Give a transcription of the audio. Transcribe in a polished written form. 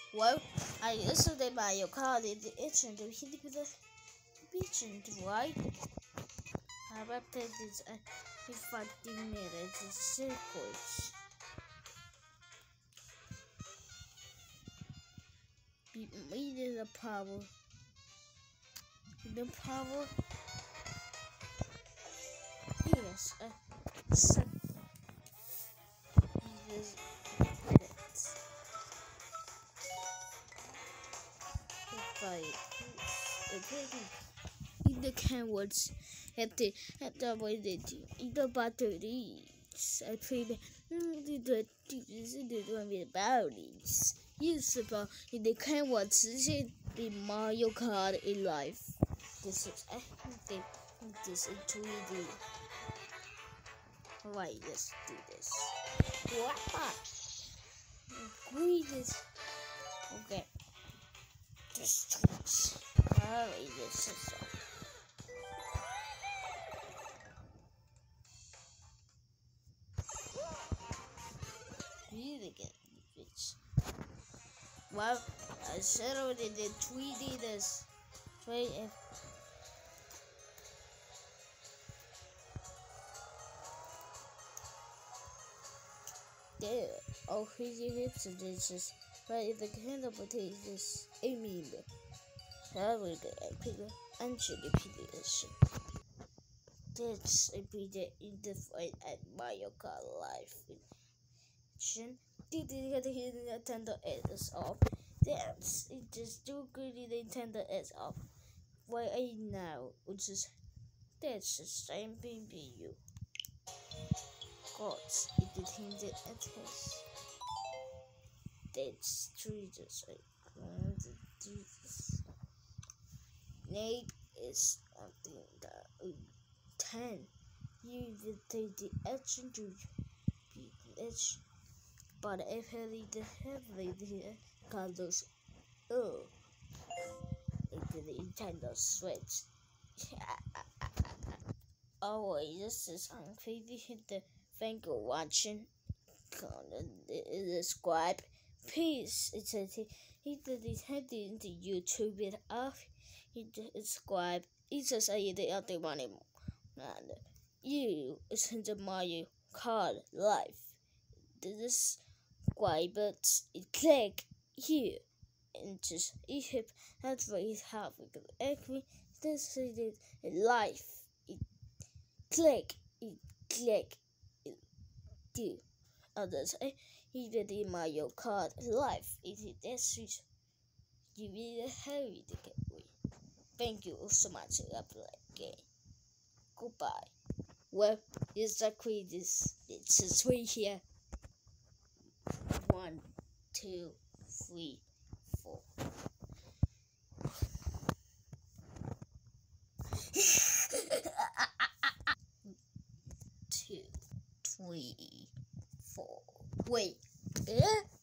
Well, I yesterday Mario Kart in the engine to hit with the pigeon, right? I played this in 15 minutes in circuits. We need the power. The power. Yes, set this minutes. In the canvas at the validity in the batteries. I played the one with batteries. Useful in the canvas in Mario Kart in life. This is this is 3D. Right, let's do this. What? Greatest. Okay. Just twitch. Alright, this is really good. Twitch. Well, I said already did 3D this. Wait, there. Oh, crazy hips and this. But if the candle potatoes, I mean, I will get a bigger and chili pediation. That's a bit in the fight at Mario Kart Life. Did the Nintendo is off? That's it just too good. The Nintendo is off. Why I now? Which is that's the same thing for you. God, it did hinted at his. That's true. Just I want to do this. Nate is something that 10. You will take the action to be edge. But if the heavily the colors, oh, it's the Nintendo Switch. Oh, this is uncrazy. Thank you for watching. Subscribe, please. It's a he did the YouTube it off. He subscribe. It's just the other one. And you listen to Mario Kart Life. This subscribe but click here and just if that's what you have every this is it life it click it do others even in Mario Kart Life it is this you really hurry to get away. Thank you so much I play game. Goodbye. Well, exactly this. It's a 3 here. 1, 2, 3, 4. 2, 3, 4. Wait.